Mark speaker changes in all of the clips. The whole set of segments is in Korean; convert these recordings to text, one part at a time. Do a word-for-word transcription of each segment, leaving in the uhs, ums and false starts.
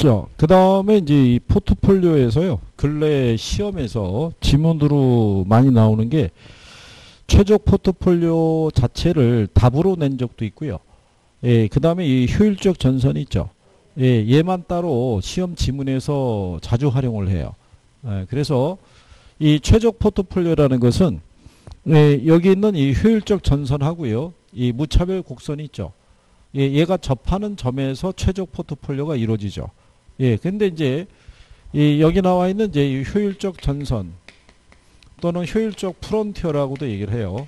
Speaker 1: 자, 그 다음에 이제 이 포트폴리오에서요, 근래 시험에서 지문으로 많이 나오는 게 최적 포트폴리오 자체를 답으로 낸 적도 있고요. 예, 그 다음에 이 효율적 전선이 있죠. 예, 얘만 따로 시험 지문에서 자주 활용을 해요. 예, 그래서 이 최적 포트폴리오라는 것은 예, 여기 있는 이 효율적 전선하고요, 이 무차별 곡선이 있죠. 예, 얘가 접하는 점에서 최적 포트폴리오가 이루어지죠. 예, 근데 이제 이 여기 나와 있는 이제 이 효율적 전선 또는 효율적 프론티어라고도 얘기를 해요.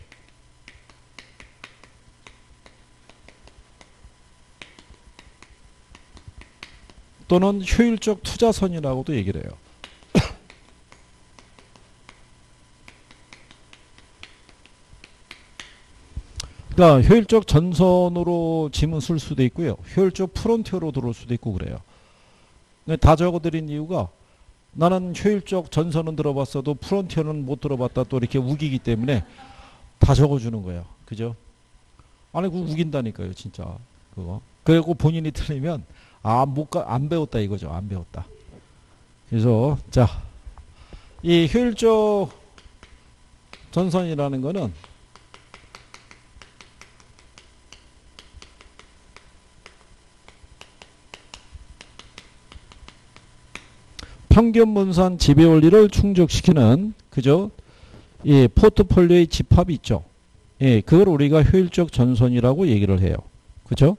Speaker 1: 또는 효율적 투자선이라고도 얘기를 해요. 그러니까 효율적 전선으로 지문 쓸 수도 있고요. 효율적 프론티어로 들어올 수도 있고 그래요. 다 적어드린 이유가 나는 효율적 전선은 들어봤어도 프론티어는 못 들어봤다 또 이렇게 우기기 때문에 다 적어주는 거예요. 그죠? 아니, 그거 우긴다니까요, 진짜. 그거. 그리고 본인이 틀리면 아, 못 가, 안 배웠다 이거죠. 안 배웠다. 그래서 자, 이 효율적 전선이라는 거는 평균 분산 지배 원리를 충족시키는, 그죠? 예, 포트폴리오의 집합이 있죠. 예, 그걸 우리가 효율적 전선이라고 얘기를 해요. 그죠?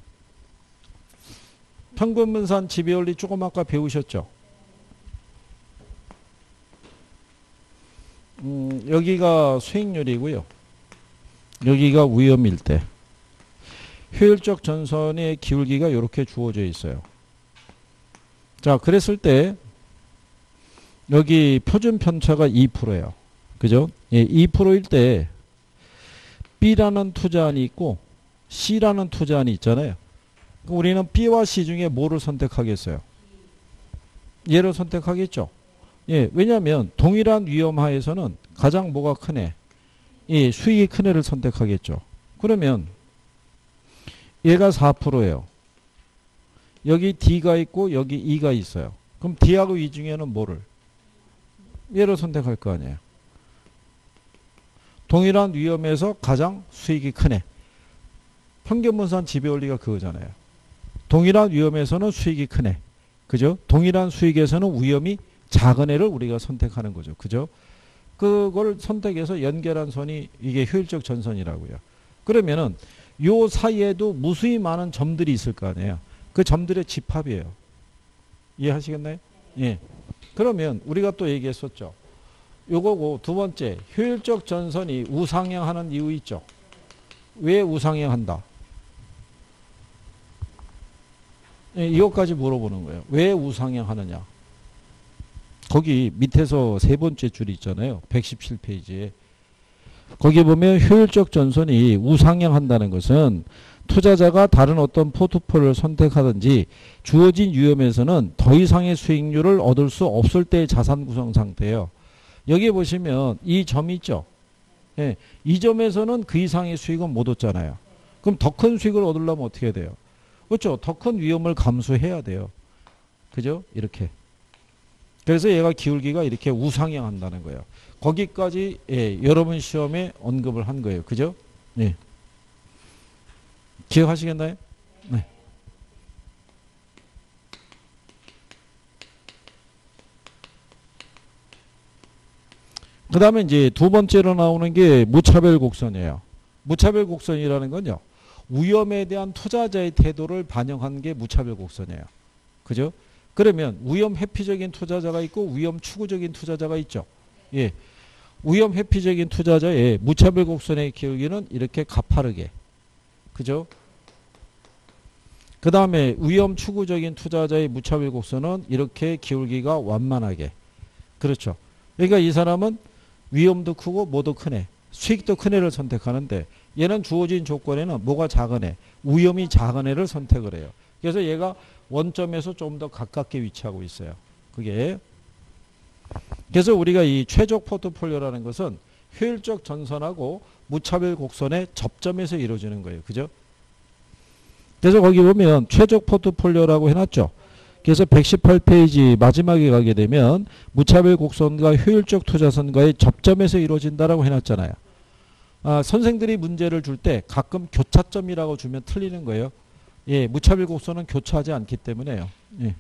Speaker 1: 평균 분산 지배 원리 조금 아까 배우셨죠? 음, 여기가 수익률이고요. 여기가 위험일 때. 효율적 전선의 기울기가 이렇게 주어져 있어요. 자, 그랬을 때 여기 표준 편차가 이 퍼센트예요. 그죠? 예, 이 퍼센트일 때 B라는 투자안이 있고 C라는 투자안이 있잖아요. 그럼 우리는 B와 C 중에 뭐를 선택하겠어요? 얘를 선택하겠죠. 예, 왜냐하면 동일한 위험하에서는 가장 뭐가 크네? 예, 수익이 큰 애를 선택하겠죠. 그러면 얘가 사 퍼센트예요. 여기 D가 있고 여기 E가 있어요. 그럼 D하고 E 중에는 뭐를? 얘를 선택할 거 아니에요. 동일한 위험에서 가장 수익이 크네. 평균분산 지배원리가 그거잖아요. 동일한 위험에서는 수익이 크네. 그죠? 동일한 수익에서는 위험이 작은 애를 우리가 선택하는 거죠. 그죠? 그걸 선택해서 연결한 선이 이게 효율적 전선이라고요. 그러면은 요 사이에도 무수히 많은 점들이 있을 거 아니에요. 그 점들의 집합이에요. 이해하시겠나요? 예. 그러면 우리가 또 얘기했었죠. 요거고 두 번째, 효율적 전선이 우상향하는 이유 있죠. 왜 우상향한다? 예, 이것까지 물어보는 거예요. 왜 우상향하느냐? 거기 밑에서 세 번째 줄이 있잖아요. 백십칠 페이지에. 거기 보면 효율적 전선이 우상향한다는 것은 투자자가 다른 어떤 포트폴리오를 선택하든지 주어진 위험에서는 더 이상의 수익률을 얻을 수 없을 때의 자산 구성 상태예요. 여기 보시면 이 점이 있죠. 예, 이 점에서는 그 이상의 수익은 못 얻잖아요. 그럼 더 큰 수익을 얻으려면 어떻게 해야 돼요? 그렇죠. 더 큰 위험을 감수해야 돼요. 그죠? 이렇게. 그래서 얘가 기울기가 이렇게 우상향한다는 거예요. 거기까지 예, 여러분 시험에 언급을 한 거예요. 그죠? 예. 기억하시겠나요? 네. 그 다음에 이제 두 번째로 나오는 게 무차별 곡선이에요. 무차별 곡선이라는 건요, 위험에 대한 투자자의 태도를 반영한 게 무차별 곡선이에요. 그죠? 그러면 위험 회피적인 투자자가 있고 위험 추구적인 투자자가 있죠. 예. 위험 회피적인 투자자의 무차별 곡선의 기울기는 이렇게 가파르게. 그죠? 그 다음에 위험 추구적인 투자자의 무차별 곡선은 이렇게 기울기가 완만하게. 그렇죠. 그러니까 이 사람은 위험도 크고 뭐도 크네. 수익도 큰 애를 선택하는데 얘는 주어진 조건에는 뭐가 작은 애, 위험이 작은 애를 선택을 해요. 그래서 얘가 원점에서 좀 더 가깝게 위치하고 있어요. 그게. 그래서 우리가 이 최적 포트폴리오라는 것은 효율적 전선하고 무차별 곡선의 접점에서 이루어지는 거예요. 그죠? 그래서 거기 보면 최적 포트폴리오라고 해놨죠. 그래서 백십팔 페이지 마지막에 가게 되면 무차별 곡선과 효율적 투자선과의 접점에서 이루어진다라고 해놨잖아요. 아, 선생들이 문제를 줄 때 가끔 교차점이라고 주면 틀리는 거예요. 예, 무차별 곡선은 교차하지 않기 때문에요. 예.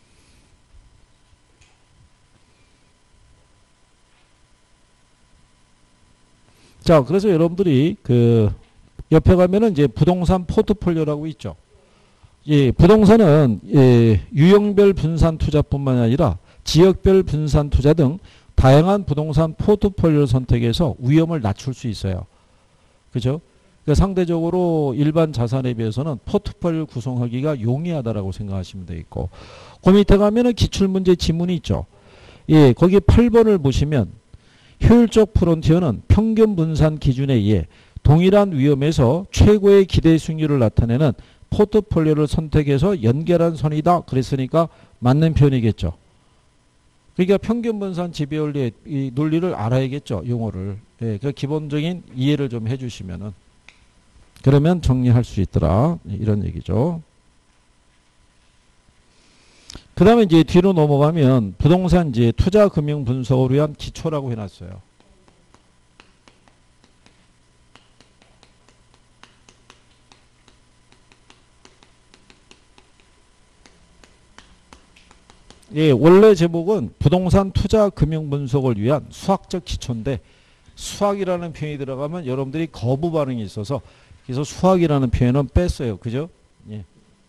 Speaker 1: 자, 그래서 여러분들이 그 옆에 가면은 이제 부동산 포트폴리오라고 있죠. 예, 부동산은 예, 유형별 분산 투자뿐만 아니라 지역별 분산 투자 등 다양한 부동산 포트폴리오 선택에서 위험을 낮출 수 있어요. 그죠? 그러니까 상대적으로 일반 자산에 비해서는 포트폴리오 구성하기가 용이하다라고 생각하시면 되겠고, 그 밑에 가면은 기출문제 지문이 있죠. 예, 거기 팔 번을 보시면 효율적 프론티어는 평균 분산 기준에 의해 동일한 위험에서 최고의 기대 수익률을 나타내는 포트폴리오를 선택해서 연결한 선이다. 그랬으니까 맞는 표현이겠죠. 그러니까 평균 분산 지배원리의 이 논리를 알아야겠죠. 용어를. 예, 그 기본적인 이해를 좀 해주시면은 그러면 정리할 수 있더라. 이런 얘기죠. 그 다음에 이제 뒤로 넘어가면 부동산 이제 투자 금융 분석을 위한 기초라고 해놨어요. 예, 원래 제목은 부동산 투자 금융 분석을 위한 수학적 기초인데 수학이라는 표현이 들어가면 여러분들이 거부 반응이 있어서 그래서 수학이라는 표현은 뺐어요. 그죠? 예.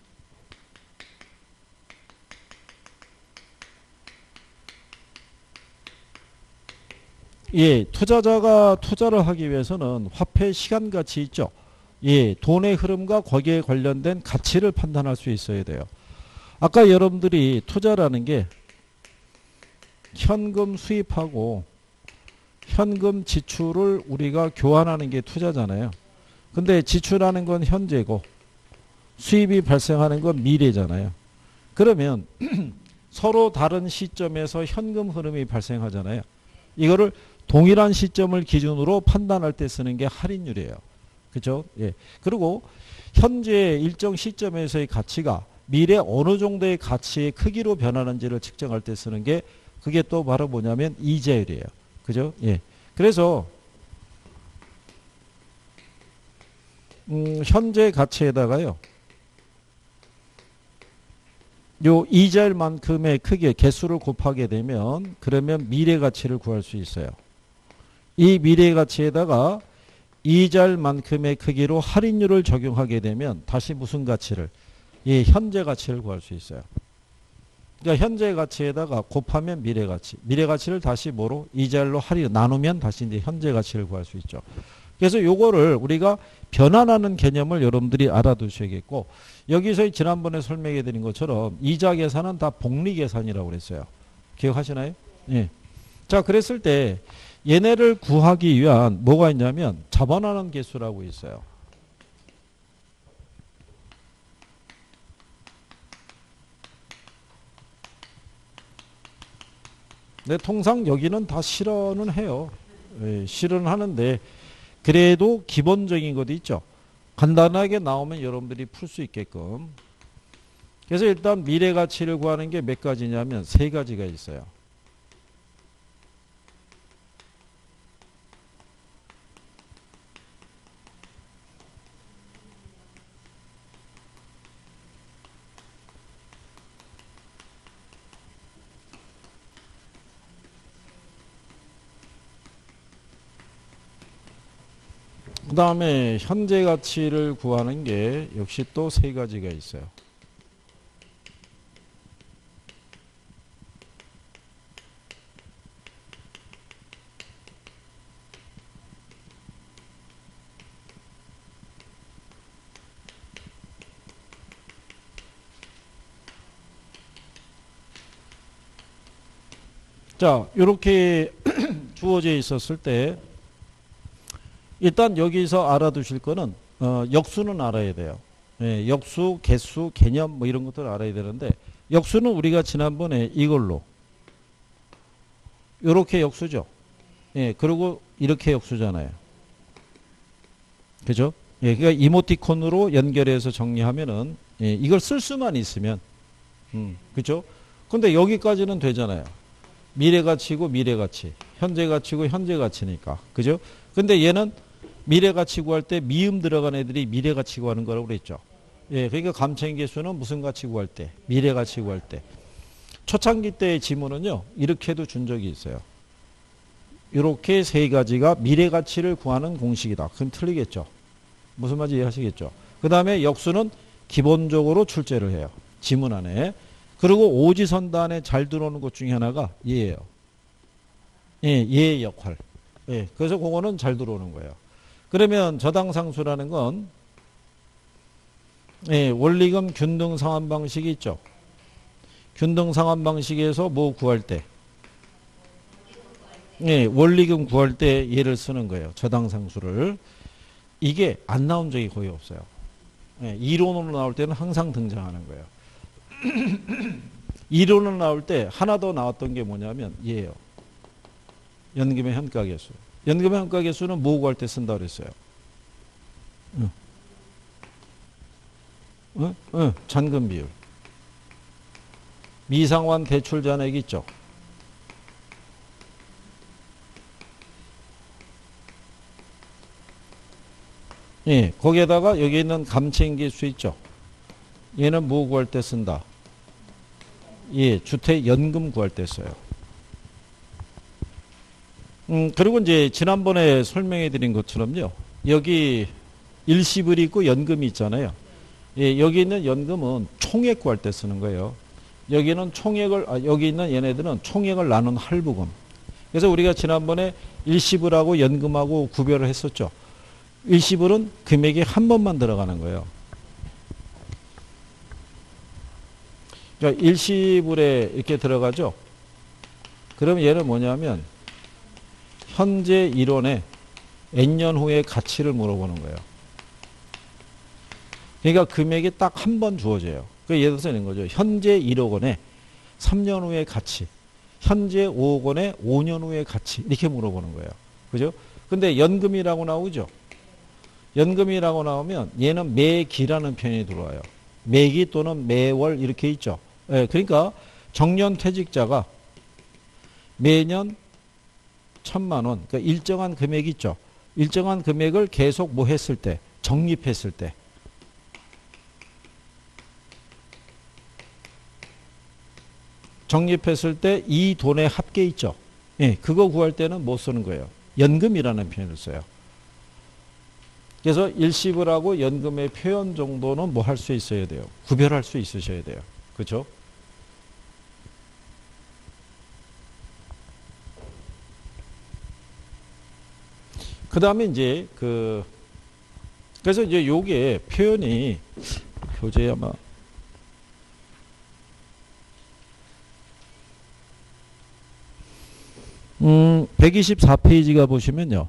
Speaker 1: 예, 투자자가 투자를 하기 위해서는 화폐 시간 가치 있죠. 예, 돈의 흐름과 거기에 관련된 가치를 판단할 수 있어야 돼요. 아까 여러분들이 투자라는 게 현금 수입하고 현금 지출을 우리가 교환하는 게 투자잖아요. 근데 지출하는 건 현재고 수입이 발생하는 건 미래잖아요. 그러면 서로 다른 시점에서 현금 흐름이 발생하잖아요. 이거를 동일한 시점을 기준으로 판단할 때 쓰는 게 할인율이에요. 그죠? 예. 그리고 현재 일정 시점에서의 가치가 미래 어느 정도의 가치의 크기로 변하는지를 측정할 때 쓰는 게 그게 또 바로 뭐냐면 이자율이에요. 그죠? 예. 그래서 음, 현재 가치에다가요. 요 이자율만큼의 크기 개수를 곱하게 되면 그러면 미래 가치를 구할 수 있어요. 이 미래 가치에다가 이자율만큼의 크기로 할인율을 적용하게 되면 다시 무슨 가치를? 이 현재 가치를 구할 수 있어요. 그러니까 현재 가치에다가 곱하면 미래 가치, 미래 가치를 다시 뭐로? 이자율로 할인 나누면 다시 이제 현재 가치를 구할 수 있죠. 그래서 요거를 우리가 변환하는 개념을 여러분들이 알아두셔야겠고, 여기서 지난번에 설명해 드린 것처럼 이자 계산은 다 복리 계산이라고 그랬어요. 기억하시나요? 예. 자, 그랬을 때 얘네를 구하기 위한 뭐가 있냐면 자본하는 개수라고 있어요. 네, 통상 여기는 다 실현은 해요. 예, 실현은 하는데 그래도 기본적인 것도 있죠. 간단하게 나오면 여러분들이 풀 수 있게끔. 그래서 일단 미래 가치를 구하는 게 몇 가지냐면 세 가지가 있어요. 그 다음에 현재 가치를 구하는 게 역시 또 세 가지가 있어요. 자, 이렇게 주어져 있었을 때 일단 여기서 알아두실 거는 어, 역수는 알아야 돼요. 예, 역수, 개수, 개념 뭐 이런 것들을 알아야 되는데 역수는 우리가 지난번에 이걸로 이렇게 역수죠. 예, 그리고 이렇게 역수잖아요. 그죠? 예, 그러니까 이모티콘으로 연결해서 정리하면은 예, 이걸 쓸 수만 있으면 음, 그죠? 근데 여기까지는 되잖아요. 미래가치고 미래가치, 현재가치고 현재가치니까, 그죠? 근데 얘는 미래가치 구할 때 미음 들어간 애들이 미래가치 구하는 거라고 그랬죠. 예, 그러니까 감체인계수는 무슨 가치 구할 때, 미래가치 구할 때. 초창기 때의 지문은요, 이렇게도 준 적이 있어요. 이렇게 세 가지가 미래가치를 구하는 공식이다. 그럼 틀리겠죠. 무슨 말인지 이해하시겠죠. 그 다음에 역수는 기본적으로 출제를 해요. 지문 안에. 그리고 오지선단에 잘 들어오는 것 중에 하나가 얘예요. 예, 얘의 역할. 예, 그래서 그거는 잘 들어오는 거예요. 그러면 저당상수라는 건 예, 원리금 균등 상환 방식이 있죠. 균등 상환 방식에서 뭐 구할 때 예, 원리금 구할 때 얘를 쓰는 거예요. 저당상수를. 이게 안 나온 적이 거의 없어요. 예, 이론으로 나올 때는 항상 등장하는 거예요. 이론으로 나올 때 하나 더 나왔던 게 뭐냐면 얘예요. 연금의 현가계수. 연금의 현가계수는 뭐 구할 때 쓴다 그랬어요. 응. 응? 응. 잔금 비율. 미상환 대출 잔액 있죠. 예, 거기에다가 여기 있는 감체인계수 있죠. 얘는 뭐 구할 때 쓴다. 예, 주택연금 구할 때 써요. 음, 그리고 이제 지난번에 설명해 드린 것처럼요. 여기 일시불이 있고 연금이 있잖아요. 예, 여기 있는 연금은 총액 구할 때 쓰는 거예요. 여기는 총액을, 아, 여기 있는 얘네들은 총액을 나눈 할부금. 그래서 우리가 지난번에 일시불하고 연금하고 구별을 했었죠. 일시불은 금액이 한 번만 들어가는 거예요. 그러니까 일시불에 이렇게 들어가죠. 그럼 얘는 뭐냐면 현재 일원에 N년 후의 가치를 물어보는 거예요. 그러니까 금액이 딱 한 번 주어져요. 그 예를 들어서 이런 거죠. 현재 일억 원에 삼 년 후의 가치, 현재 오억 원에 오 년 후의 가치 이렇게 물어보는 거예요. 그죠? 근데 연금이라고 나오죠. 연금이라고 나오면 얘는 매기라는 표현이 들어와요. 매기 또는 매월 이렇게 있죠. 예, 그러니까 정년퇴직자가 매년 천만 원, 그러니까 일정한 금액 있죠. 일정한 금액을 계속 뭐 했을 때, 적립했을 때. 적립했을 때 이 돈의 합계 있죠. 예, 그거 구할 때는 뭐 쓰는 거예요? 연금이라는 표현을 써요. 그래서 일시불하고 연금의 표현 정도는 뭐 할 수 있어야 돼요? 구별할 수 있으셔야 돼요. 그렇죠? 그 다음에 이제 그 그래서 이제 요게 표현이 교재에 아마 음 백이십사 페이지가 보시면요.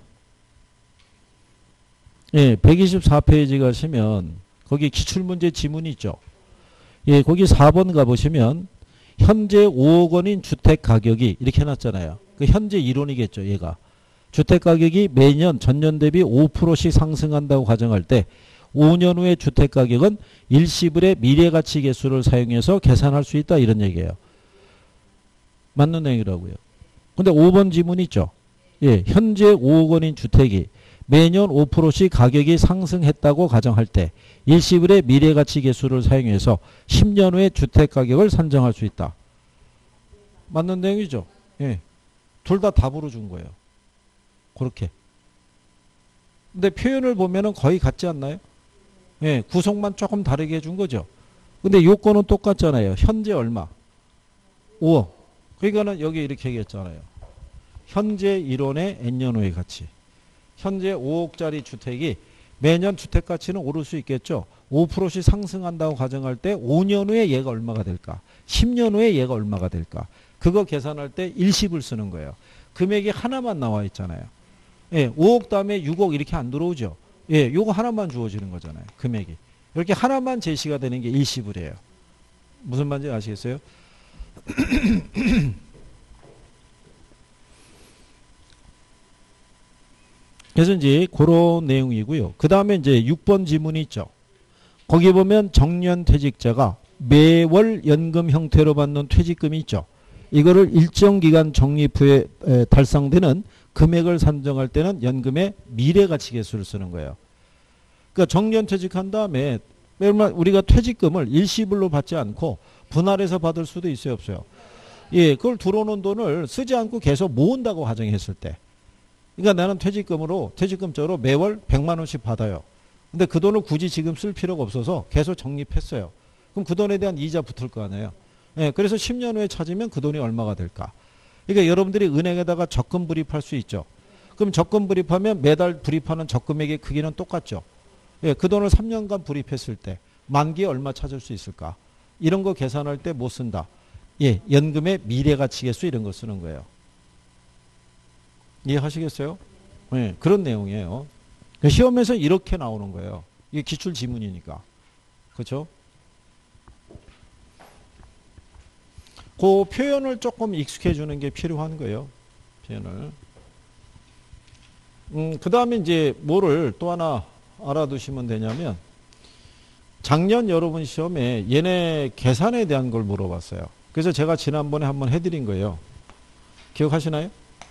Speaker 1: 예, 백이십사 페이지 가시면 거기 기출문제 지문이 있죠. 예, 거기 사 번 가보시면 현재 오억 원인 주택 가격이 이렇게 해놨잖아요. 그 현재 이론이겠죠, 얘가. 주택 가격이 매년 전년 대비 오 퍼센트씩 상승한다고 가정할 때 오 년 후의 주택 가격은 일시불의 미래가치 계수를 사용해서 계산할 수 있다 이런 얘기예요. 맞는 내용이라고요. 근데 오 번 지문 있죠. 예, 현재 오억 원인 주택이 매년 오 퍼센트씩 가격이 상승했다고 가정할 때 일시불의 미래가치 계수를 사용해서 십 년 후의 주택 가격을 산정할 수 있다. 맞는 내용이죠. 예, 둘 다 답으로 준 거예요. 그렇게. 근데 표현을 보면은 거의 같지 않나요? 예, 구성만 조금 다르게 해준 거죠. 근데 요건은 똑같잖아요. 현재 얼마? 오억. 그러니까는 여기 이렇게 얘기했잖아요. 현재 일원의 N년 후의 가치. 현재 오억짜리 주택이 매년 주택 가치는 오를 수 있겠죠. 오 퍼센트씩 상승한다고 가정할 때 오 년 후에 얘가 얼마가 될까? 십 년 후에 얘가 얼마가 될까? 그거 계산할 때 일시불 쓰는 거예요. 금액이 하나만 나와 있잖아요. 예, 오억 다음에 육억 이렇게 안 들어오죠. 예, 요거 하나만 주어지는 거잖아요. 금액이. 이렇게 하나만 제시가 되는 게 일시불이에요. 무슨 말인지 아시겠어요? 그래서 이제 그런 내용이고요. 그 다음에 이제 육 번 지문이 있죠. 거기 보면 정년퇴직자가 매월 연금 형태로 받는 퇴직금이 있죠. 이거를 일정 기간 적립 후에 달성되는 금액을 산정할 때는 연금의 미래가치계수를 쓰는 거예요. 그러니까 정년 퇴직한 다음에 우리가 퇴직금을 일시불로 받지 않고 분할해서 받을 수도 있어요, 없어요? 예, 그걸 들어오는 돈을 쓰지 않고 계속 모은다고 가정했을 때. 그러니까 나는 퇴직금으로, 퇴직금적으로 매월 백만 원씩 받아요. 근데 그 돈을 굳이 지금 쓸 필요가 없어서 계속 적립했어요. 그럼 그 돈에 대한 이자 붙을 거 아니에요. 예, 그래서 십 년 후에 찾으면 그 돈이 얼마가 될까? 그러니까 여러분들이 은행에다가 적금 불입할 수 있죠. 그럼 적금 불입하면 매달 불입하는 적금액의 크기는 똑같죠. 예, 그 돈을 삼 년간 불입했을 때 만기에 얼마 찾을 수 있을까? 이런 거 계산할 때 못 쓴다. 예, 연금의 미래가치계수 이런 거 쓰는 거예요. 이해하시겠어요? 예, 그런 내용이에요. 시험에서 이렇게 나오는 거예요. 이게 기출 지문이니까. 그렇죠? 그 표현을 조금 익숙해 주는 게 필요한 거예요. 표현을. 음, 그 다음에 이제 뭐를 또 하나 알아두시면 되냐면, 작년 여러분 시험에 얘네 계산에 대한 걸 물어봤어요. 그래서 제가 지난번에 한번 해드린 거예요. 기억하시나요?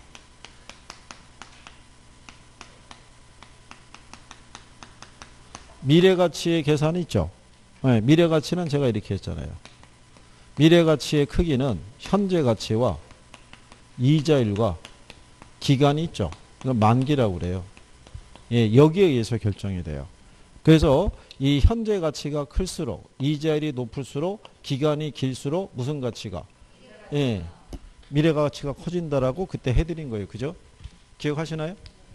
Speaker 1: 미래가치의 계산이 있죠. 네, 미래가치는 제가 이렇게 했잖아요. 미래가치의 크기는 현재가치와 이자율과 기간이 있죠. 만기라고 그래요. 예, 여기에 의해서 결정이 돼요. 그래서 이 현재 가치가 클수록, 이자율이 높을수록, 기간이 길수록 무슨 가치가? 예, 미래 가치가 커진다라고 그때 해드린 거예요. 그죠? 기억하시나요?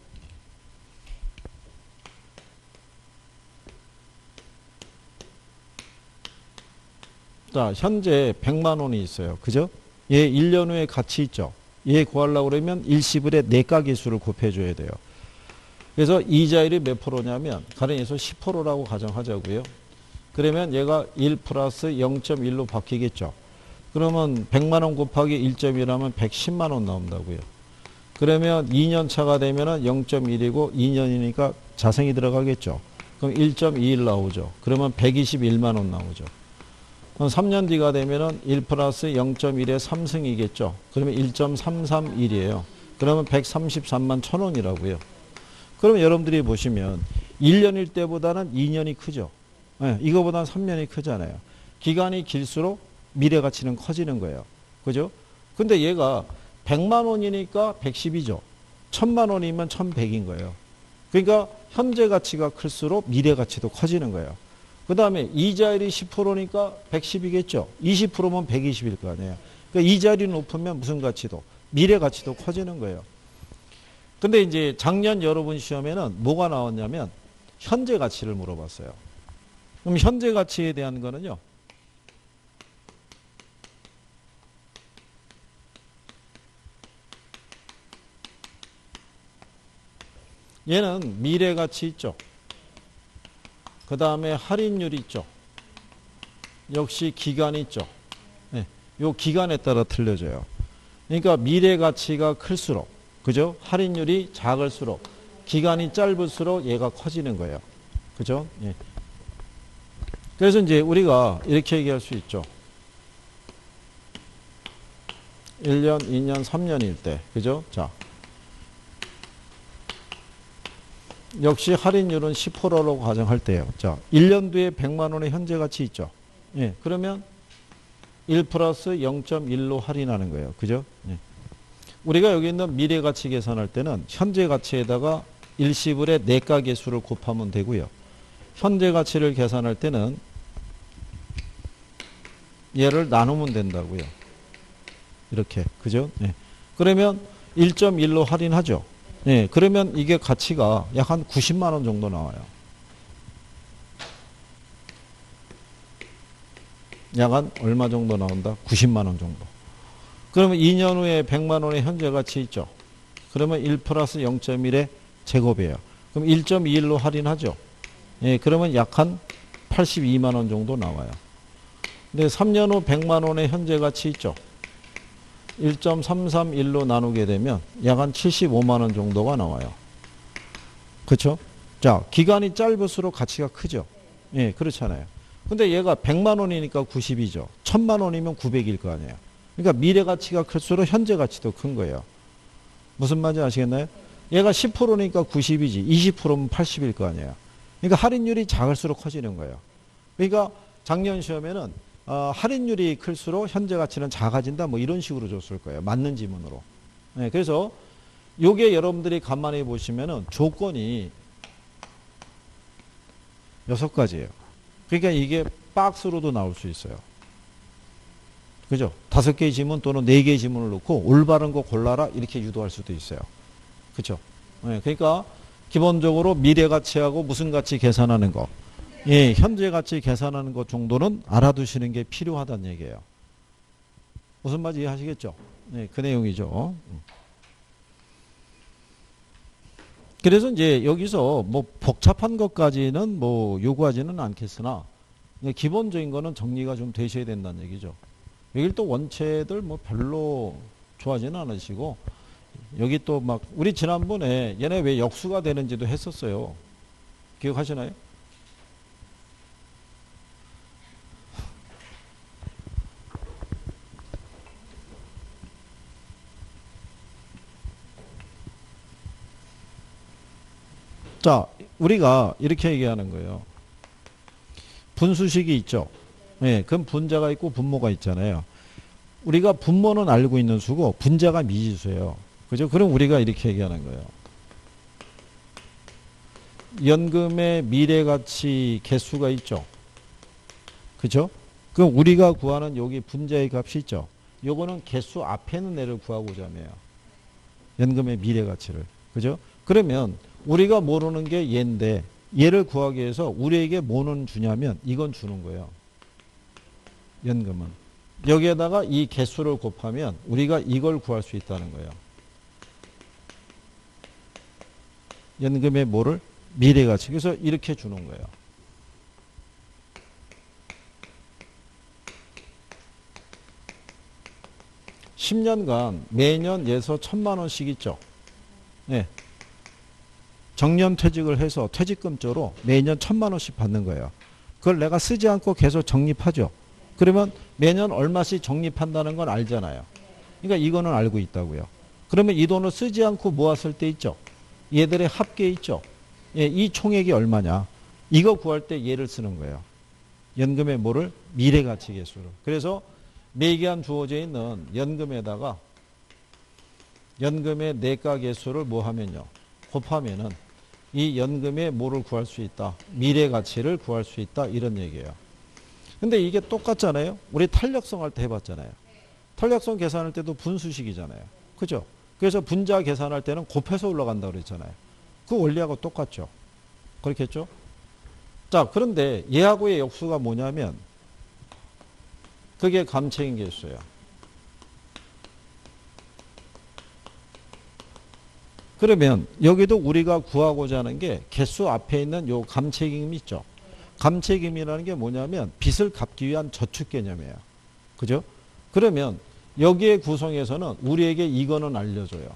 Speaker 1: 자, 현재 백만 원이 있어요. 그죠? 얘 일 년 후에 가치 있죠? 얘 구하려고 그러면 일시불의 내가계수를 곱해줘야 돼요. 그래서 이자율이 몇 프로냐면 가령해서 십 퍼센트라고 가정하자고요. 그러면 얘가 일 플러스 영 점 일로 바뀌겠죠. 그러면 백만 원 곱하기 일 점 일 하면 백십만 원 나온다고요. 그러면 이 년 차가 되면 영 점 일이고 이 년이니까 자생이 들어가겠죠. 그럼 일 점 이일 나오죠. 그러면 백이십일만 원 나오죠. 그럼 삼 년 뒤가 되면 일 플러스 영 점 일의 삼 승이겠죠. 그러면 일 점 삼삼일이에요. 그러면 백삼십삼만 천 원이라고요. 그러면 여러분들이 보시면 일 년일 때보다는 이 년이 크죠. 네, 이거보다는 삼 년이 크잖아요. 기간이 길수록 미래가치는 커지는 거예요. 그죠? 근데 얘가 백만 원이니까 백십이죠. 천만 원이면 천백인 거예요. 그러니까 현재 가치가 클수록 미래가치도 커지는 거예요. 그 다음에 이자율이 십 퍼센트니까 백십이겠죠. 이십 퍼센트면 백이십일 거 아니에요. 그러니까 이자율이 높으면 무슨 가치도? 미래가치도 커지는 거예요. 근데 이제 작년 여러분 시험에는 뭐가 나왔냐면 현재 가치를 물어봤어요. 그럼 현재 가치에 대한 거는요. 얘는 미래 가치 있죠. 그 다음에 할인율 있죠. 역시 기간이 있죠. 네, 요 기간에 따라 틀려져요. 그러니까 미래 가치가 클수록, 그죠? 할인율이 작을수록, 기간이 짧을수록 얘가 커지는 거예요. 그죠? 예. 그래서 이제 우리가 이렇게 얘기할 수 있죠. 일 년, 이 년, 삼 년일 때, 그죠? 자. 역시 할인율은 십 퍼센트라고 가정할 때요. 자, 일 년 뒤에 백만 원의 현재 가치 있죠. 예. 그러면 일 플러스 영 점 일로 할인하는 거예요. 그죠? 예. 우리가 여기 있는 미래 가치 계산할 때는 현재 가치에다가 일시불의 내가 계수를 곱하면 되고요. 현재 가치를 계산할 때는 얘를 나누면 된다고요. 이렇게. 그죠? 예. 그러면 일 점 일로 할인하죠. 예. 그러면 이게 가치가 약 한 구십만 원 정도 나와요. 약 한 얼마 정도 나온다? 구십만 원 정도. 그러면 이 년 후에 백만 원의 현재 가치 있죠. 그러면 일 플러스 영 점 일의 제곱이에요. 그럼 일 점 이일로 할인하죠. 예, 그러면 약 한 팔십이만 원 정도 나와요. 근데 삼 년 후 백만 원의 현재 가치 있죠. 일 점 삼삼일로 나누게 되면 약 한 칠십오만 원 정도가 나와요. 그렇죠? 자, 기간이 짧을수록 가치가 크죠. 예, 그렇잖아요. 근데 얘가 백만 원이니까 구십이죠. 천만 원이면 구백일 거 아니에요. 그러니까 미래 가치가 클수록 현재 가치도 큰 거예요. 무슨 말인지 아시겠나요? 얘가 십 퍼센트니까 구십이지. 이십 퍼센트면 팔십일 거 아니에요. 그러니까 할인율이 작을수록 커지는 거예요. 그러니까 작년 시험에는 어, 할인율이 클수록 현재 가치는 작아진다. 뭐 이런 식으로 줬을 거예요. 맞는 지문으로. 네, 그래서 요게 여러분들이 간만에 보시면은 조건이 여섯 가지예요. 그러니까 이게 박스로도 나올 수 있어요. 그죠? 다섯 개의 지문 또는 네 개의 지문을 놓고 올바른 거 골라라 이렇게 유도할 수도 있어요. 그죠? 네, 그러니까 기본적으로 미래 가치하고 무슨 가치 계산하는 거, 예, 현재 가치 계산하는 것 정도는 알아두시는 게 필요하다는 얘기예요. 무슨 말인지 이해하시겠죠? 네, 그 내용이죠. 그래서 이제 여기서 뭐 복잡한 것까지는 뭐 요구하지는 않겠으나 기본적인 거는 정리가 좀 되셔야 된다는 얘기죠. 여기 또 원체들 뭐 별로 좋아하지는 않으시고 여기 또 막 우리 지난번에 얘네 왜 역수가 되는지도 했었어요. 기억하시나요? 자, 우리가 이렇게 얘기하는 거예요. 분수식이 있죠. 예, 그럼 분자가 있고 분모가 있잖아요. 우리가 분모는 알고 있는 수고 분자가 미지수예요. 그죠? 그럼 우리가 이렇게 얘기하는 거예요. 연금의 미래가치 개수가 있죠. 그죠? 그럼 우리가 구하는 여기 분자의 값이 있죠. 요거는 개수 앞에 있는 애를 구하고자 해요. 연금의 미래가치를. 그죠? 그러면 우리가 모르는 게 얘인데 얘를 구하기 위해서 우리에게 뭐는 주냐면 이건 주는 거예요. 연금은. 여기에다가 이 개수를 곱하면 우리가 이걸 구할 수 있다는 거예요. 연금의 뭐를? 미래가치. 그래서 이렇게 주는 거예요. 십 년간 매년 예서 천만 원씩 있죠. 네. 정년 퇴직을 해서 퇴직금조로 매년 천만 원씩 받는 거예요. 그걸 내가 쓰지 않고 계속 적립하죠. 그러면 매년 얼마씩 적립한다는 건 알잖아요. 그러니까 이거는 알고 있다고요. 그러면 이 돈을 쓰지 않고 모았을 때 있죠. 얘들의 합계 있죠. 예, 이 총액이 얼마냐. 이거 구할 때 얘를 쓰는 거예요. 연금의 뭐를? 미래가치 개수를. 그래서 매기한 주어져 있는 연금에다가 연금의 내가 개수를 뭐 하면요. 곱하면은 이 연금의 뭐를 구할 수 있다. 미래가치를 구할 수 있다. 이런 얘기예요. 근데 이게 똑같잖아요. 우리 탄력성 할 때 해봤잖아요. 탄력성 계산할 때도 분수식이잖아요. 그죠? 그래서 분자 계산할 때는 곱해서 올라간다고 그랬잖아요. 그 원리하고 똑같죠. 그렇겠죠? 자, 그런데 얘하고의 역수가 뭐냐면 그게 감책인 개수예요. 그러면 여기도 우리가 구하고자 하는 게 개수 앞에 있는 요 감책임 있죠. 감책임이라는 게 뭐냐면 빚을 갚기 위한 저축 개념이에요. 그죠? 그러면 여기에 구성에서는 우리에게 이거는 알려줘요.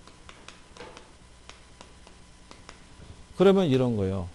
Speaker 1: 그러면 이런 거예요.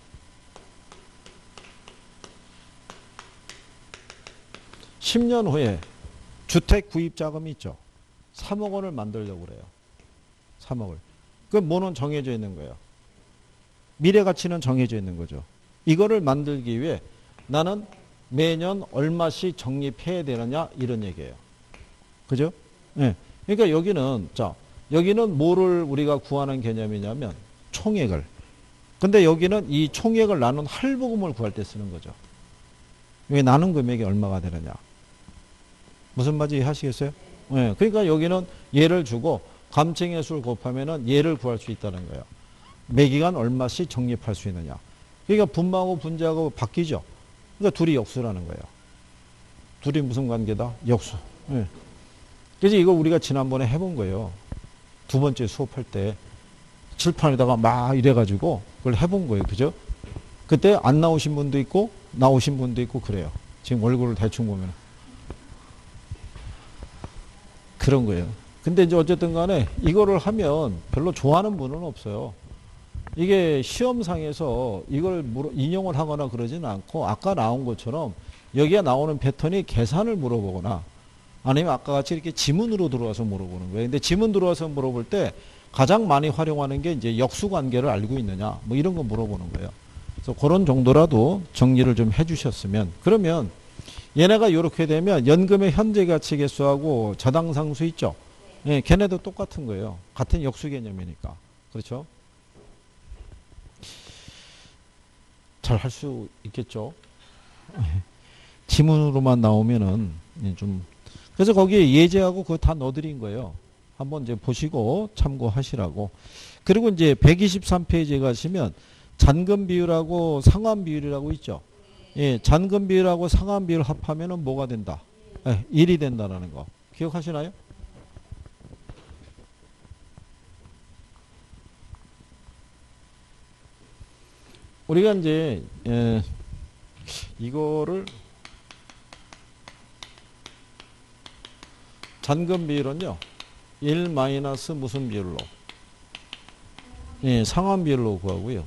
Speaker 1: 십 년 후에 주택 구입 자금이 있죠. 삼억 원을 만들려고 그래요. 삼억을. 그럼 뭐는 정해져 있는 거예요. 미래 가치는 정해져 있는 거죠. 이거를 만들기 위해 나는 매년 얼마씩 적립해야 되느냐 이런 얘기예요. 그죠? 예. 그러니까 여기는 자 여기는 뭐를 우리가 구하는 개념이냐면 총액을. 근데 여기는 이 총액을 나눈 할부금을 구할 때 쓰는 거죠. 여기 나눈 금액이 얼마가 되느냐. 무슨 말인지 하시겠어요? 예. 그러니까 여기는 얘를 주고 감책의 수를 곱하면은 얘를 구할 수 있다는 거예요. 매기간 얼마씩 적립할 수 있느냐. 그러니까 분모하고 분자하고 바뀌죠. 그러니까 둘이 역수라는 거예요. 둘이 무슨 관계다? 역수. 예. 그래서 이거 우리가 지난번에 해본 거예요. 두 번째 수업할 때 칠판에다가 막 이래가지고 그걸 해본 거예요. 그죠? 그때 안 나오신 분도 있고 나오신 분도 있고 그래요. 지금 얼굴을 대충 보면. 그런 거예요. 근데 이제 어쨌든 간에 이거를 하면 별로 좋아하는 분은 없어요. 이게 시험상에서 이걸 물어, 인용을 하거나 그러지는 않고 아까 나온 것처럼 여기에 나오는 패턴이 계산을 물어보거나 아니면 아까 같이 이렇게 지문으로 들어와서 물어보는 거예요. 근데 지문 들어와서 물어볼 때 가장 많이 활용하는 게 이제 역수관계를 알고 있느냐 뭐 이런 거 물어보는 거예요. 그래서 그런 정도라도 정리를 좀 해주셨으면 그러면 얘네가 이렇게 되면 연금의 현재 가치 개수하고 저당상수 있죠. 예, 걔네도 똑같은 거예요. 같은 역수 개념이니까. 그렇죠? 잘 할 수 있겠죠. 지문으로만 나오면은 좀 그래서 거기에 예제하고 그거 다 넣어드린 거예요. 한번 이제 보시고 참고하시라고. 그리고 이제 백이십삼 페이지에 가시면 잔금 비율하고 상환 비율이라고 있죠. 예, 잔금 비율하고 상환 비율 합하면은 뭐가 된다? 예, 일이 된다라는 거. 기억하시나요? 우리가 이제 예, 이거를 잔금 비율은요. 일 마이너스 무슨 비율로? 예, 상환 비율로 구하고요.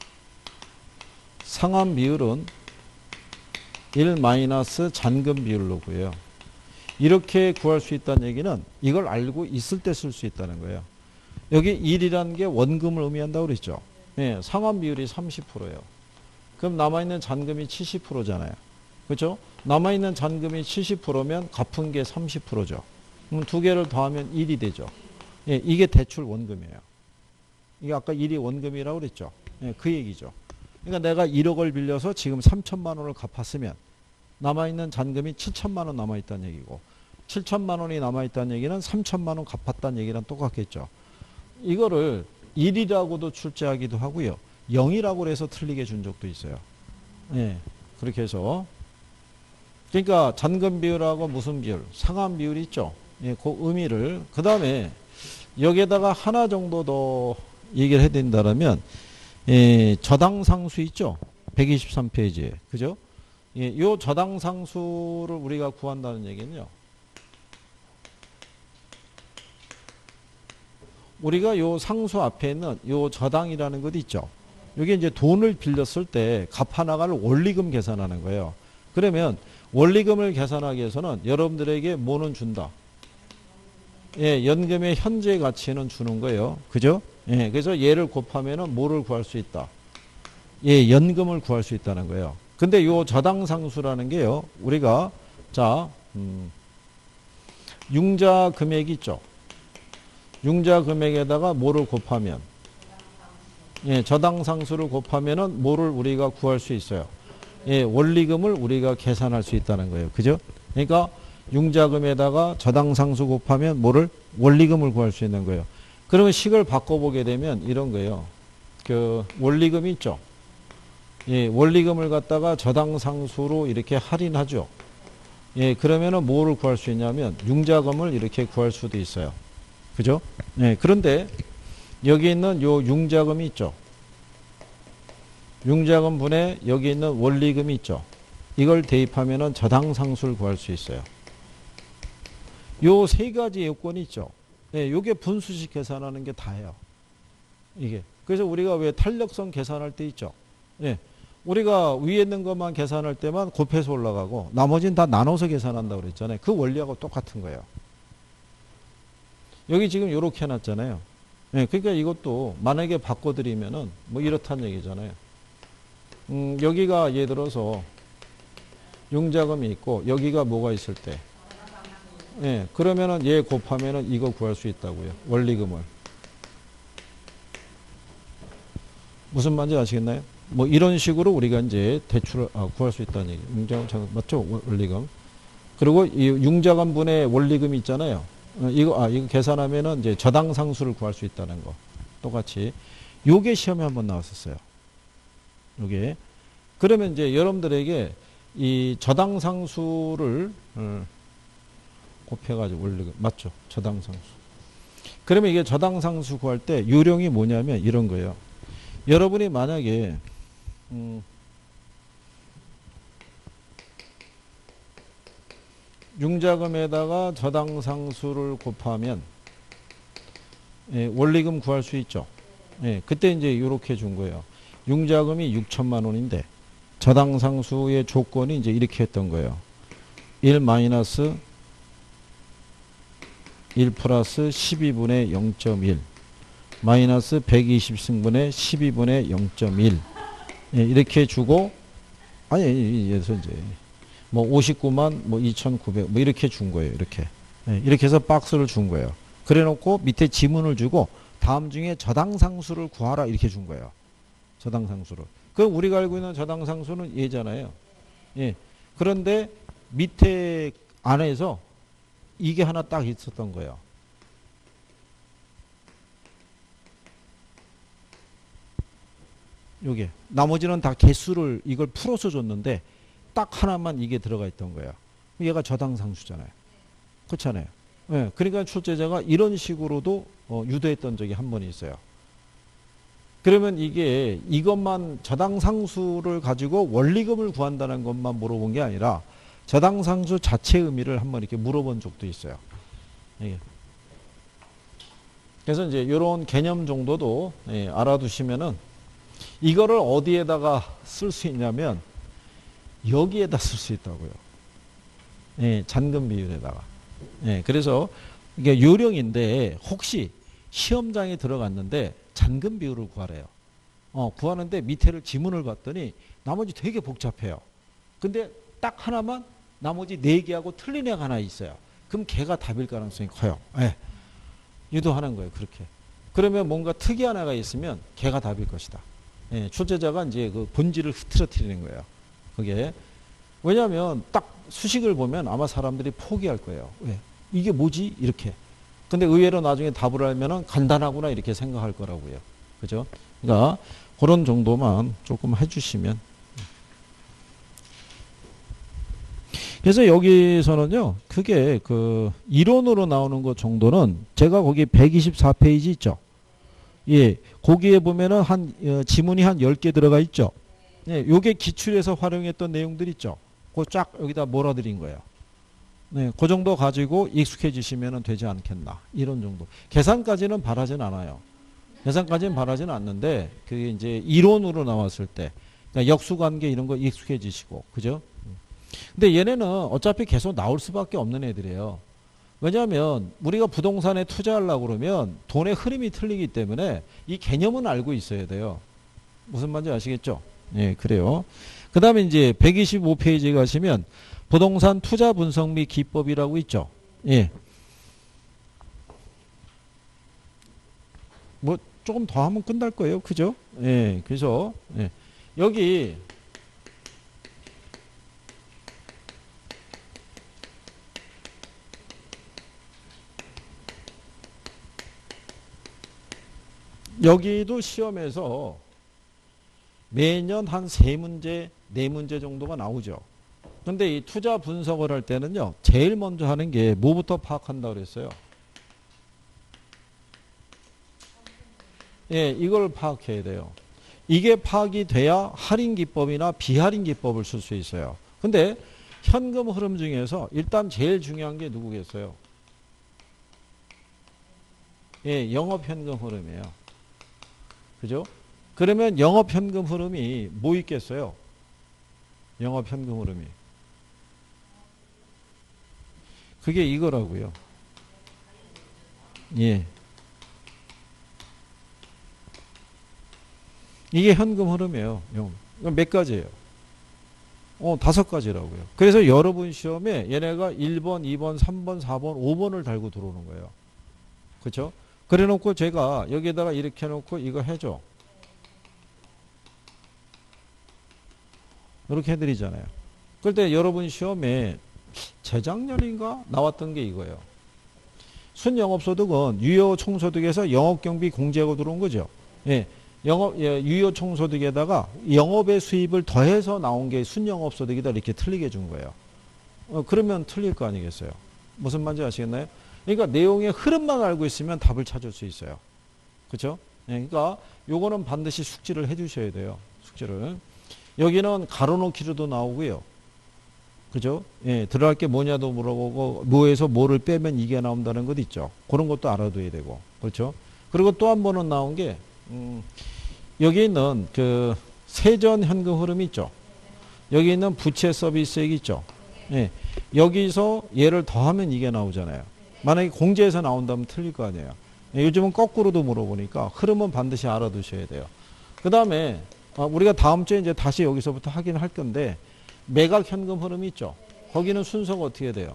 Speaker 1: 상환 비율은 일 마이너스 잔금 비율로 구해요. 이렇게 구할 수 있다는 얘기는 이걸 알고 있을 때 쓸 수 있다는 거예요. 여기 일이라는 게 원금을 의미한다고 그랬죠. 예, 상환 비율이 삼십 퍼센트예요. 그럼 남아있는 잔금이 칠십 퍼센트잖아요. 그렇죠? 남아있는 잔금이 칠십 퍼센트면 갚은 게 삼십 퍼센트죠. 그럼 두 개를 더하면 일이 되죠. 예, 이게 대출 원금이에요. 이게 아까 일이 원금이라고 그랬죠. 예, 그 얘기죠. 그러니까 내가 일억을 빌려서 지금 삼천만 원을 갚았으면 남아있는 잔금이 칠천만 원 남아있다는 얘기고 칠천만 원이 남아있다는 얘기는 삼천만 원 갚았다는 얘기랑 똑같겠죠. 이거를 일이라고도 출제하기도 하고요. 영이라고 해서 틀리게 준 적도 있어요. 예, 그렇게 해서 그러니까 잔금 비율하고 무슨 비율? 상환 비율이 있죠. 예, 그 의미를 그 다음에 여기에다가 하나 정도 더 얘기를 해야 된다면 예, 저당상수 있죠. 백이십삼 페이지에 그죠? 예, 요 저당상수를 우리가 구한다는 얘기는요. 우리가 요 상수 앞에 있는 요 저당이라는 것 있죠. 여기 이제 돈을 빌렸을 때 갚아나갈 원리금 계산하는 거예요. 그러면 원리금을 계산하기 위해서는 여러분들에게 뭐는 준다? 예, 연금의 현재 가치는 주는 거예요. 그죠? 예, 그래서 얘를 곱하면은 뭐를 구할 수 있다? 예, 연금을 구할 수 있다는 거예요. 근데 요 저당상수라는 게요. 우리가 자, 음, 융자 금액이 있죠. 융자 금액에다가 뭐를 곱하면 예, 저당상수를 곱하면은 뭐를 우리가 구할 수 있어요. 예, 원리금을 우리가 계산할 수 있다는 거예요. 그죠? 그러니까 융자금에다가 저당상수 곱하면 뭐를 원리금을 구할 수 있는 거예요. 그러면 식을 바꿔보게 되면 이런 거예요. 그 원리금이 있죠. 예, 원리금을 갖다가 저당상수로 이렇게 할인하죠. 예, 그러면은 뭐를 구할 수 있냐면 융자금을 이렇게 구할 수도 있어요. 그죠? 예, 그런데 여기 있는 요 융자금이 있죠. 융자금 분에 여기 있는 원리금이 있죠. 이걸 대입하면은 저당상수를 구할 수 있어요. 요 세 가지 요건이 있죠. 예, 요게 분수식 계산하는 게 다예요. 이게. 그래서 우리가 왜 탄력성 계산할 때 있죠. 예. 우리가 위에 있는 것만 계산할 때만 곱해서 올라가고 나머지는 다 나눠서 계산한다고 그랬잖아요. 그 원리하고 똑같은 거예요. 여기 지금 이렇게 해놨잖아요. 예, 그러니까 이것도 만약에 바꿔드리면은 뭐 이렇다는 얘기잖아요. 음, 여기가 예를 들어서 융자금이 있고 여기가 뭐가 있을 때 예, 그러면은 얘 곱하면은 이거 구할 수 있다고요. 원리금을. 무슨 말인지 아시겠나요? 뭐 이런 식으로 우리가 이제 대출을 아, 구할 수 있다는 얘기. 융자금 맞죠? 원리금. 그리고 이 융자금분의 원리금이 있잖아요. 어, 이거 아 이거 계산하면은 이제 저당상수를 구할 수 있다는 거. 똑같이 요게 시험에 한번 나왔었어요. 요게. 그러면 이제 여러분들에게 이 저당상수를 어, 곱해가지고 원리금 맞죠? 저당상수. 그러면 이게 저당상수 구할 때 요령이 뭐냐면 이런 거예요. 여러분이 만약에 음, 융자금에다가 저당상수를 곱하면 예, 원리금 구할 수 있죠. 예, 그때 이제 이렇게 준 거예요. 융자금이 육천만 원인데 저당상수의 조건이 이제 이렇게 했던 거예요. 일 마이너스 일 플러스 십이분의 영 점 일 마이너스 백이십 승분의 십이분의 영 점 일 예, 이렇게 주고 아니 그래서 이제 뭐 오십구만 뭐 이천구백 뭐 이렇게 준 거예요. 이렇게 예, 이렇게 해서 박스를 준 거예요. 그래 놓고 밑에 지문을 주고 다음 중에 저당상수를 구하라 이렇게 준 거예요. 저당상수를. 그럼 우리가 알고 있는 저당상수는 얘잖아요. 예. 그런데 밑에 안에서 이게 하나 딱 있었던 거예요. 요게. 나머지는 다 개수를 이걸 풀어서 줬는데 딱 하나만 이게 들어가 있던 거예요. 얘가 저당상수잖아요. 그렇잖아요. 예. 그러니까 출제자가 이런 식으로도 어, 유도했던 적이 한 번 있어요. 그러면 이게 이것만 저당상수를 가지고 원리금을 구한다는 것만 물어본 게 아니라 저당상수 자체 의미를 한번 이렇게 물어본 적도 있어요. 예. 그래서 이제 이런 개념 정도도 예, 알아두시면은 이거를 어디에다가 쓸 수 있냐면 여기에다 쓸 수 있다고요. 예, 잔금 비율에다가. 예, 그래서 이게 요령인데 혹시 시험장에 들어갔는데 잔금 비율을 구하래요. 어, 구하는데 밑에를 지문을 봤더니 나머지 되게 복잡해요. 근데 딱 하나만 나머지 네 개하고 틀린 애가 하나 있어요. 그럼 걔가 답일 가능성이 커요. 예. 유도하는 거예요. 그렇게. 그러면 뭔가 특이한 애가 있으면 걔가 답일 것이다. 예. 출제자가 이제 그 본질을 흐트러뜨리는 거예요. 그게. 왜냐하면 딱 수식을 보면 아마 사람들이 포기할 거예요. 왜? 이게 뭐지? 이렇게. 근데 의외로 나중에 답을 알면은 간단하구나 이렇게 생각할 거라고요. 그죠? 그러니까 그런 정도만 조금 해주시면. 그래서 여기서는요, 그게 그 이론으로 나오는 것 정도는 제가 거기 백이십사 페이지 있죠? 예, 거기에 보면은 한, 어, 지문이 한 열 개 들어가 있죠? 예, 요게 기출에서 활용했던 내용들 있죠? 그거 쫙 여기다 몰아드린 거예요. 네, 그 정도 가지고 익숙해지시면 되지 않겠나. 이런 정도. 계산까지는 바라진 않아요. 계산까지는 바라진 않는데, 그게 이제 이론으로 나왔을 때, 그러니까 역수관계 이런 거 익숙해지시고, 그죠? 근데 얘네는 어차피 계속 나올 수밖에 없는 애들이에요. 왜냐하면 우리가 부동산에 투자하려고 그러면 돈의 흐름이 틀리기 때문에 이 개념은 알고 있어야 돼요. 무슨 말인지 아시겠죠? 예, 그래요. 그 다음에 이제 백이십오 페이지에 가시면 부동산 투자 분석 및 기법이라고 있죠. 예. 뭐 조금 더 하면 끝날 거예요. 그죠? 예. 그래서 예. 여기 여기도 시험에서 매년 한 세 문제, 네 문제 정도가 나오죠. 근데 이 투자 분석을 할 때는요, 제일 먼저 하는 게 뭐부터 파악한다고 그랬어요? 예, 이걸 파악해야 돼요. 이게 파악이 돼야 할인 기법이나 비할인 기법을 쓸 수 있어요. 근데 현금 흐름 중에서 일단 제일 중요한 게 누구겠어요? 예, 영업 현금 흐름이에요. 그죠? 그러면 영업 현금 흐름이 뭐 있겠어요? 영업 현금 흐름이. 그게 이거라고요. 예. 이게 현금 흐름이에요. 몇 가지예요? 어, 다섯 가지라고요. 그래서 여러분 시험에 얘네가 일 번, 이 번, 삼 번, 사 번, 오 번을 달고 들어오는 거예요. 그렇죠? 그래 놓고 제가 여기에다가 이렇게 해놓고 이거 해줘. 이렇게 해드리잖아요. 그럴 때 여러분 시험에 재작년인가 나왔던 게 이거예요. 순영업소득은 유효총소득에서 영업경비 공제하고 들어온 거죠. 예, 영업, 예, 유효총소득에다가 영업의 수입을 더해서 나온 게 순영업소득이다 이렇게 틀리게 준 거예요. 어, 그러면 틀릴 거 아니겠어요. 무슨 말인지 아시겠나요? 그러니까 내용의 흐름만 알고 있으면 답을 찾을 수 있어요. 그렇죠? 예, 그러니까 요거는 반드시 숙지를 해 주셔야 돼요. 숙지를. 여기는 가로놓기로도 나오고요. 그죠? 예, 들어갈 게 뭐냐도 물어보고, 뭐에서 뭐를 빼면 이게 나온다는 것 있죠. 그런 것도 알아둬야 되고. 그렇죠? 그리고 또 한 번은 나온 게, 음, 여기 있는 그 세전 현금 흐름이 있죠. 여기 있는 부채 서비스액이 있죠. 예. 여기서 얘를 더하면 이게 나오잖아요. 만약에 공제에서 나온다면 틀릴 거 아니에요. 예. 요즘은 거꾸로도 물어보니까 흐름은 반드시 알아두셔야 돼요. 그 다음에 우리가 다음 주에 이제 다시 여기서부터 확인할 건데 매각 현금 흐름이 있죠. 거기는 순서가 어떻게 돼요?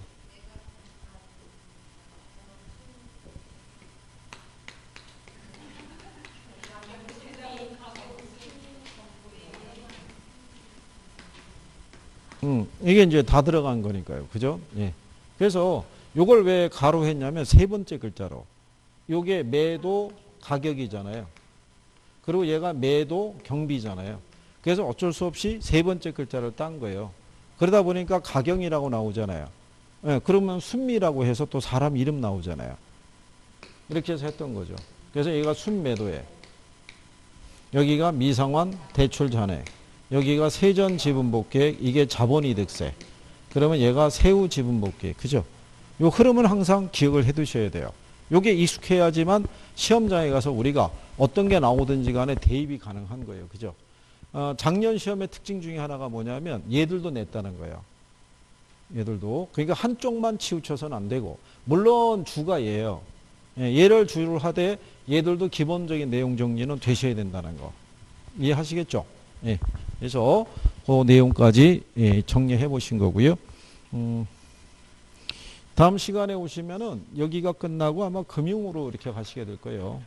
Speaker 1: 음, 이게 이제 다 들어간 거니까요. 그죠? 예. 그래서 요걸 왜 가로 했냐면 세 번째 글자로. 요게 매도 가격이잖아요. 그리고 얘가 매도 경비잖아요. 그래서 어쩔 수 없이 세 번째 글자를 딴 거예요. 그러다 보니까 가경이라고 나오잖아요. 예, 그러면 순미라고 해서 또 사람 이름 나오잖아요. 이렇게 해서 했던 거죠. 그래서 얘가 순매도에, 여기가 미상환 대출 잔액, 여기가 세전 지분복계획, 이게 자본이득세. 그러면 얘가 세후 지분복계획. 그죠? 요 흐름은 항상 기억을 해 두셔야 돼요. 요게 익숙해야지만 시험장에 가서 우리가 어떤 게 나오든지 간에 대입이 가능한 거예요. 그죠? 어, 작년 시험의 특징 중에 하나가 뭐냐면 얘들도 냈다는 거예요. 얘들도. 그러니까 한쪽만 치우쳐서는 안 되고, 물론 주가 얘예요. 예, 얘를 주로 하되 얘들도 기본적인 내용 정리는 되셔야 된다는 거. 이해하시겠죠? 예. 그래서 그 내용까지 예, 정리해 보신 거고요. 음, 다음 시간에 오시면은 여기가 끝나고 아마 금융으로 이렇게 가시게 될 거예요.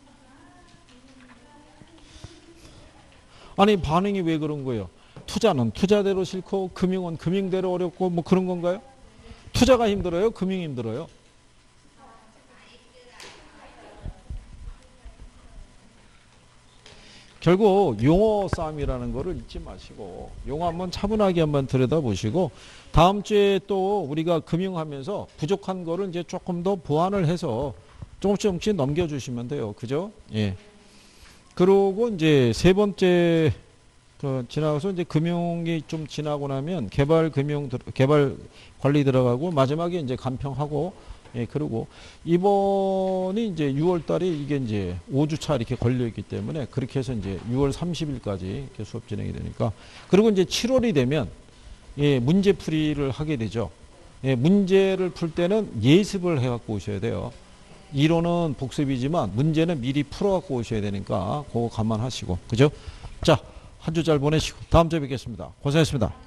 Speaker 1: 아니 반응이 왜 그런 거예요? 투자는 투자대로 싫고 금융은 금융대로 어렵고 뭐 그런 건가요? 투자가 힘들어요? 금융이 힘들어요? 결국 용어 싸움이라는 거를 잊지 마시고 용어 한번 차분하게 한번 들여다보시고 다음 주에 또 우리가 금융하면서 부족한 거를 이제 조금 더 보완을 해서 조금씩 조금씩 넘겨주시면 돼요. 그죠? 예. 그러고 이제 세 번째 그 지나가서 이제 금융이 좀 지나고 나면 개발 금융 개발 관리 들어가고 마지막에 이제 간평하고 예, 그리고 이번이 이제 유월 달에 이게 이제 오 주차 이렇게 걸려 있기 때문에 그렇게 해서 이제 유월 삼십일까지 이렇게 수업 진행이 되니까 그리고 이제 칠월이 되면 예, 문제풀이를 하게 되죠. 예, 문제를 풀 때는 예습을 해 갖고 오셔야 돼요. 이론은 복습이지만 문제는 미리 풀어 갖고 오셔야 되니까 그거 감안하시고. 그죠? 자, 한 주 잘 보내시고 다음 주에 뵙겠습니다. 고생했습니다.